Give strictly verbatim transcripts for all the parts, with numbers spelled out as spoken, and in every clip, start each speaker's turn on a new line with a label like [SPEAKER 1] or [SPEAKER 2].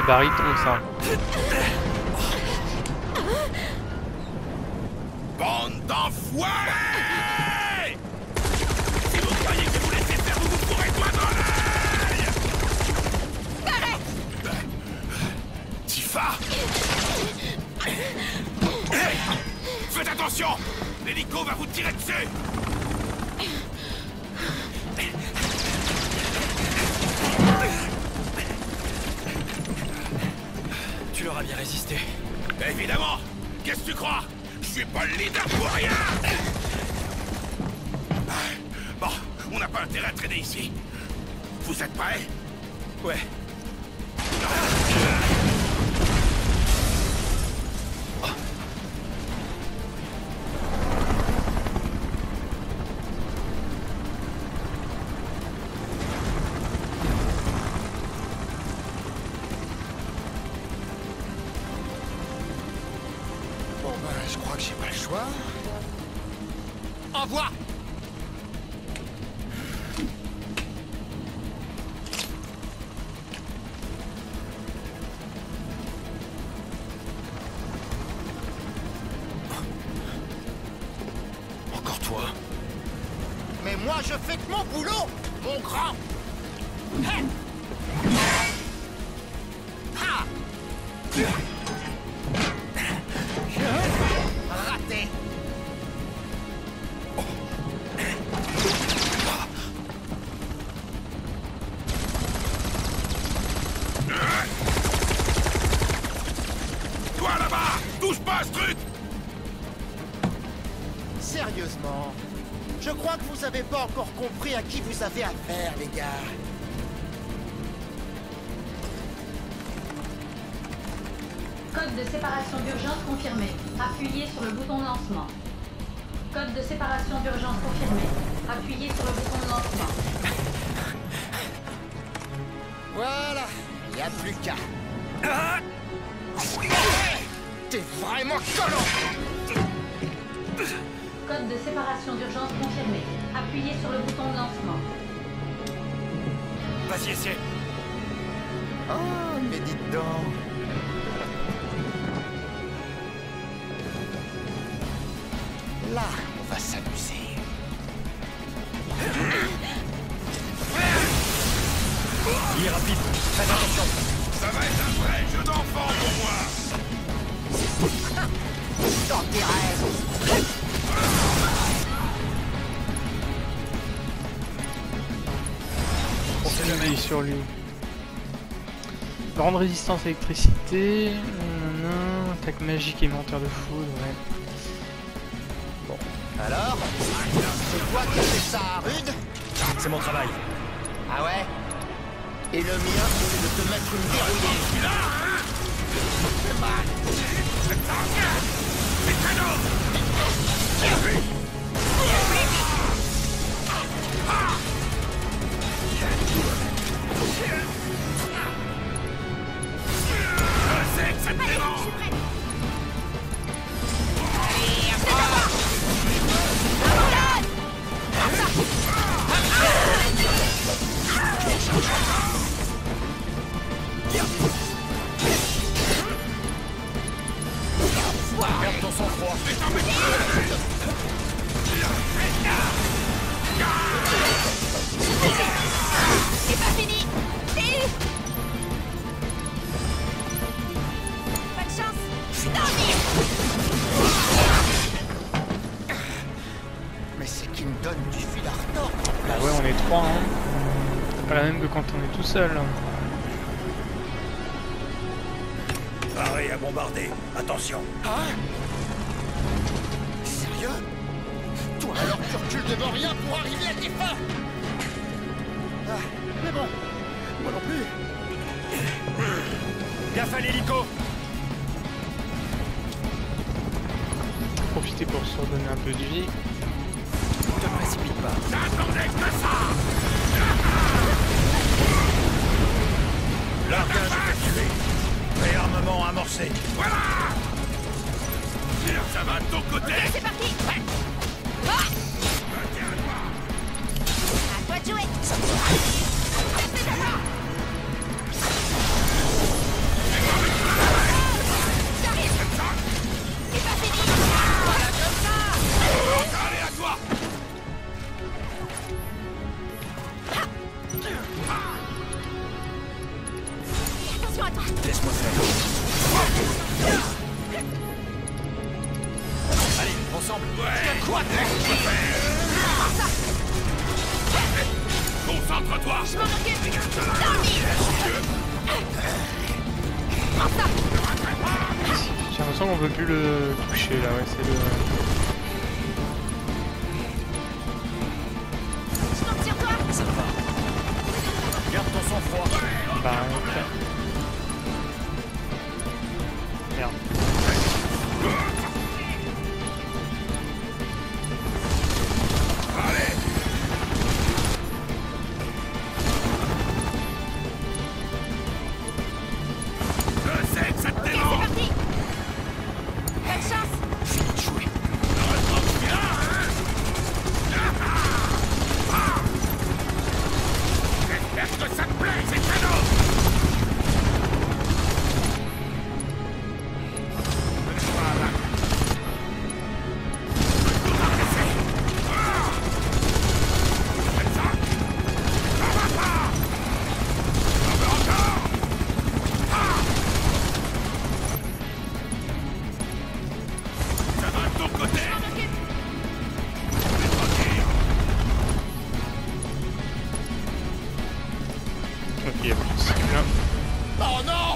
[SPEAKER 1] baryton ça.
[SPEAKER 2] Bande d'enfoirés! Si vous croyez que vous laissez faire, vous vous pourrez toi dans l'œil!
[SPEAKER 3] Arrête!
[SPEAKER 2] Tifa! Hey! Faites attention! L'hélico va vous tirer dessus!
[SPEAKER 4] Tu leur as bien résisté.
[SPEAKER 2] Évidemment! Qu'est-ce que tu crois? Je suis pas le leader pour rien! Bon, on n'a pas intérêt à traîner ici. Vous êtes prêts?
[SPEAKER 4] Ouais.
[SPEAKER 2] Bon ben, je crois que j'ai pas le choix.
[SPEAKER 4] Envoie! Encore toi?
[SPEAKER 2] Mais moi, je fais que mon boulot, mon grand! Hey! Ha! Raté! Toi là-bas! Touche pas à ce truc!
[SPEAKER 5] Sérieusement, je crois que vous avez pas encore compris à qui vous avez affaire, les gars.
[SPEAKER 6] Code de séparation d'urgence confirmé. Appuyez sur le bouton de lancement. Code de séparation d'urgence confirmé. Appuyez sur le bouton de lancement.
[SPEAKER 5] Voilà, y a plus qu'à. Ah, t'es vraiment collant.
[SPEAKER 6] Code de séparation d'urgence confirmé. Appuyez sur le bouton de lancement.
[SPEAKER 4] Vas-y, essaie.
[SPEAKER 5] Oh, mais dites donc. Là, on va s'amuser.
[SPEAKER 4] Il est rapide. Faites attention.
[SPEAKER 2] Ça va être un vrai jeu d'enfant pour moi!
[SPEAKER 5] Dans tes rêves.
[SPEAKER 1] On fait jamais sur lui. Grande résistance à l'électricité. Nanana, attaque magique et menteur de foudre, ouais. Bon.
[SPEAKER 5] Alors, c'est toi qui fais ça, Rude?
[SPEAKER 4] C'est mon travail.
[SPEAKER 5] Ah ouais? Et le mien, c'est de te mettre une verrouillée.
[SPEAKER 2] Là, hein? C'est mal! C'est cadeau! Je sais que ça te dérange!
[SPEAKER 4] Garde ton sang-froid.
[SPEAKER 3] C'est pas fini! T'es eu! Pas de chance! Je suis dans le mire!
[SPEAKER 5] Mais c'est qui me donne du fil à retordre.
[SPEAKER 1] Bah ouais, on est trois, hein. C'est pas la même que quand on est tout seul.
[SPEAKER 4] Pareil à bombarder. Attention.
[SPEAKER 5] Hein? Sérieux? Toi alors tu recules devant rien pour arriver à tes fins? Ah, mais bon, moi non plus.
[SPEAKER 4] Gaffe à l'hélico.
[SPEAKER 1] Profitez pour se redonner un peu de vie.
[SPEAKER 4] Ne te précipite pas.
[SPEAKER 2] J'attendais que ça!
[SPEAKER 4] Largage effectué. Réarmement amorcé.
[SPEAKER 2] Voilà! Tire, ça va de ton côté!
[SPEAKER 3] C'est parti! Ah! À toi de jouer! Restez devant! Je m'en occupe. Dormi. Prends ça.
[SPEAKER 1] J'ai l'impression qu'on veut plus le toucher là, ouais, c'est le...
[SPEAKER 3] Je compte sur toi.
[SPEAKER 4] Ça va. Garde ton sang-froid.
[SPEAKER 1] Bah, ok. Merde. Ok, c'est bien.
[SPEAKER 2] Oh non!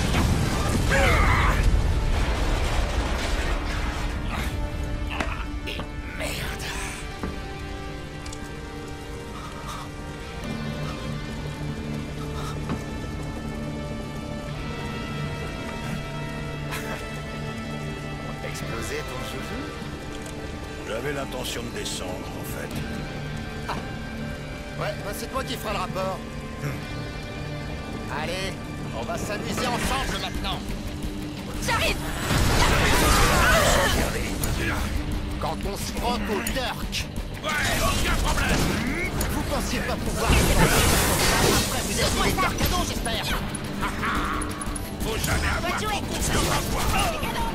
[SPEAKER 5] Exploser ton chouchou?
[SPEAKER 4] J'avais l'intention de descendre, en fait.
[SPEAKER 5] Ouais, bah c'est toi qui feras le rapport. Allez, on va s'amuser ensemble maintenant.
[SPEAKER 3] J'arrive.
[SPEAKER 5] Quand on se frotte au Turk.
[SPEAKER 2] Ouais, aucun problème!
[SPEAKER 5] Vous pensiez pas pouvoir après vous avez des Turk cadeaux, j'espère.
[SPEAKER 2] Faut jamais avoir
[SPEAKER 3] Bonne jouée.
[SPEAKER 2] trop confiance en toi!
[SPEAKER 3] C'est cadeau.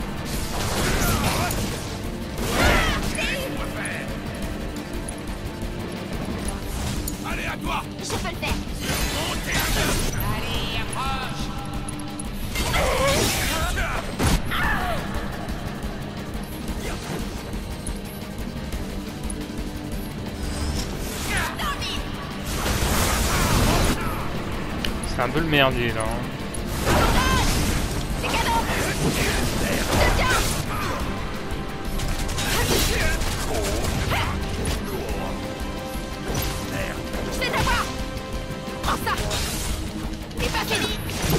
[SPEAKER 2] Allez, à toi!
[SPEAKER 3] Je peux le faire.
[SPEAKER 2] Montez à deux!
[SPEAKER 3] Allez, approche.
[SPEAKER 1] C'est un peu le merdier là. Hein.
[SPEAKER 3] C'est cadeau. Je tiens. Je vais t'avoir. Prends ça. T'es pas fini.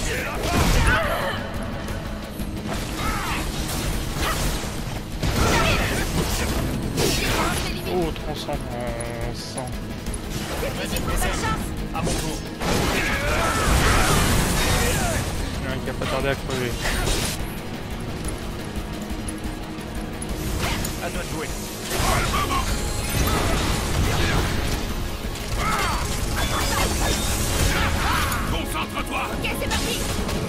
[SPEAKER 1] Oh, transcendance.
[SPEAKER 3] Bonne chance.
[SPEAKER 4] À mon tour.
[SPEAKER 1] Il y en a un qui a pas tardé à crever.
[SPEAKER 4] À toi de jouer.
[SPEAKER 2] Concentre-toi!
[SPEAKER 3] Ok, c'est parti.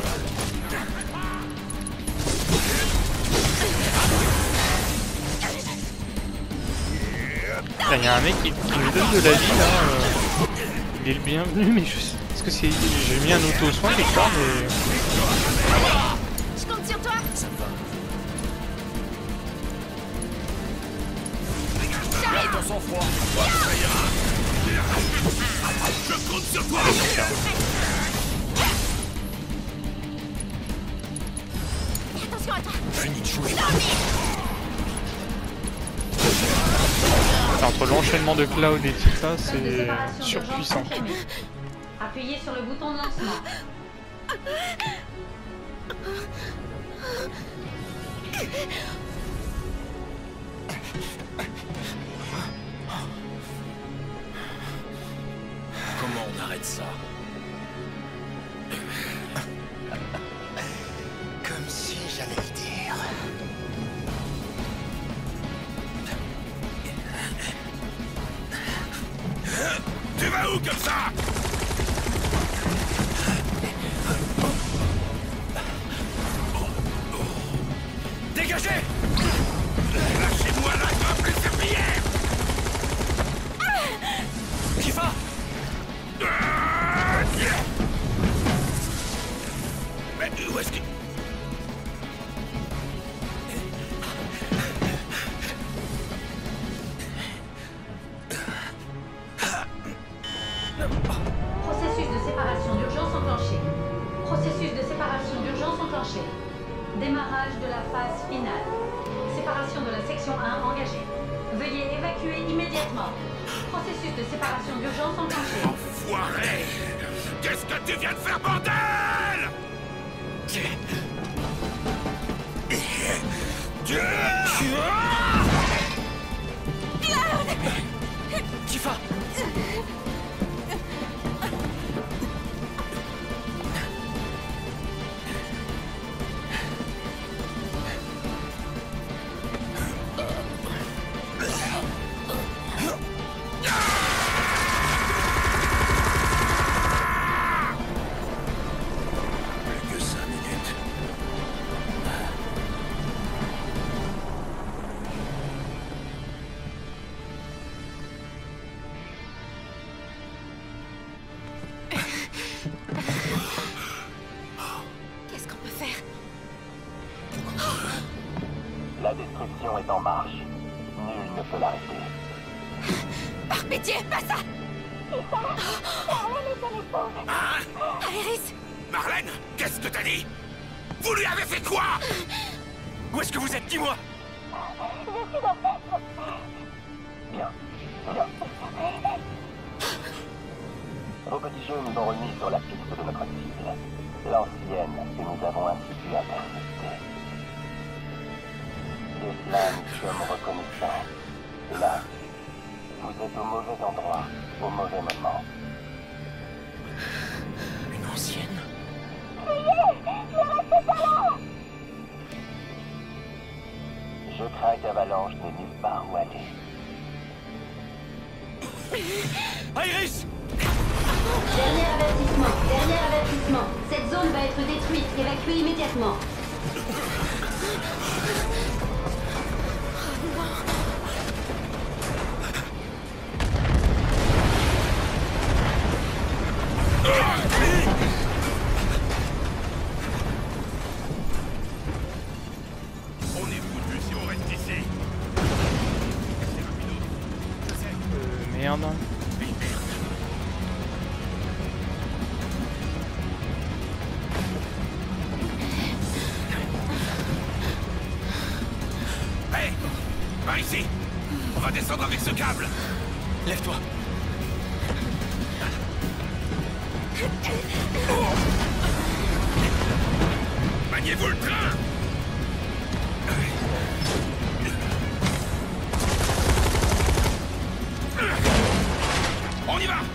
[SPEAKER 1] Il y a un mec qui, qui nous donne de la vie là. Euh, il est le bienvenu, mais je sais. Est-ce que c'est. J'ai mis un auto-soin quelque part, mais.
[SPEAKER 3] Je compte sur toi.
[SPEAKER 4] Ça me va.
[SPEAKER 3] J'arrive.
[SPEAKER 4] Ton sang-froid.
[SPEAKER 2] Je compte sur toi!
[SPEAKER 3] Attention à toi.
[SPEAKER 4] Fini de jouer.
[SPEAKER 1] Entre l'enchaînement de Cloud et tout ça,
[SPEAKER 6] Code de
[SPEAKER 1] c'est
[SPEAKER 6] séparation
[SPEAKER 1] surpuissant.
[SPEAKER 6] d'urgence confirmé. Appuyez sur le bouton de lancement.
[SPEAKER 4] Comment on arrête ça?
[SPEAKER 5] Comme si j'allais le dire.
[SPEAKER 2] Tu vas où comme ça?
[SPEAKER 4] Dégagez!
[SPEAKER 2] Lâchez-moi la grappe et serpillière!
[SPEAKER 4] Tifa!
[SPEAKER 2] Mais où est-ce que...
[SPEAKER 6] Démarrage de la phase finale. Séparation de la section un engagée. Veuillez évacuer immédiatement. Processus de séparation d'urgence enclenché.
[SPEAKER 2] Enfoiré! Qu'est-ce que tu viens de faire, bordel?
[SPEAKER 5] Tifa!
[SPEAKER 4] Plus que cinq minutes.
[SPEAKER 3] Qu'est-ce qu'on peut faire?
[SPEAKER 7] La destruction est en marche. Nul ne peut l'arrêter.
[SPEAKER 3] Par pitié, pas ça!
[SPEAKER 2] Hein?
[SPEAKER 3] Aéris!
[SPEAKER 2] Marlène, qu'est-ce que t'as dit? Vous lui avez fait quoi?
[SPEAKER 5] Où est-ce que vous êtes? Dis-moi!
[SPEAKER 7] Bien. Bien. Vos petits jeux nous ont remis sur la piste de notre cible. L'ancienne que nous avons ainsi pu intercepter. De cela, nous sommes reconnaissants. Là, vous êtes au mauvais endroit, au mauvais moment.
[SPEAKER 5] Une ancienne?
[SPEAKER 7] Je crains qu'Avalanche n'ait nulle part où aller.
[SPEAKER 5] Aéris!
[SPEAKER 6] Dernier avertissement, dernier avertissement. Cette zone va être détruite. Évacuez immédiatement.
[SPEAKER 2] On est foutus si on reste ici.
[SPEAKER 1] Euh, merde.
[SPEAKER 2] Hé! Par ici! On va descendre avec ce câble!
[SPEAKER 5] Lève-toi!
[SPEAKER 2] Maniez-vous le train! On y va!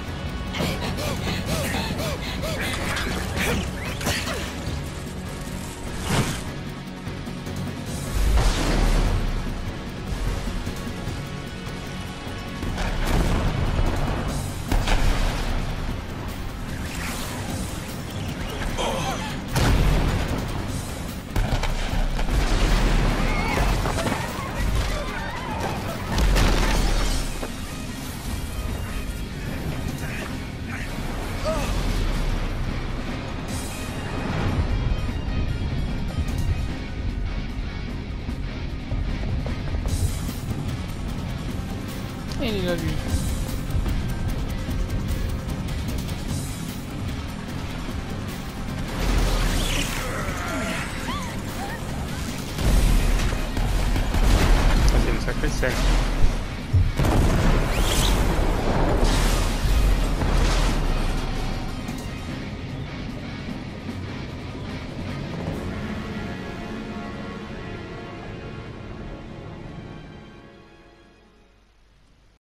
[SPEAKER 1] Il est là lui.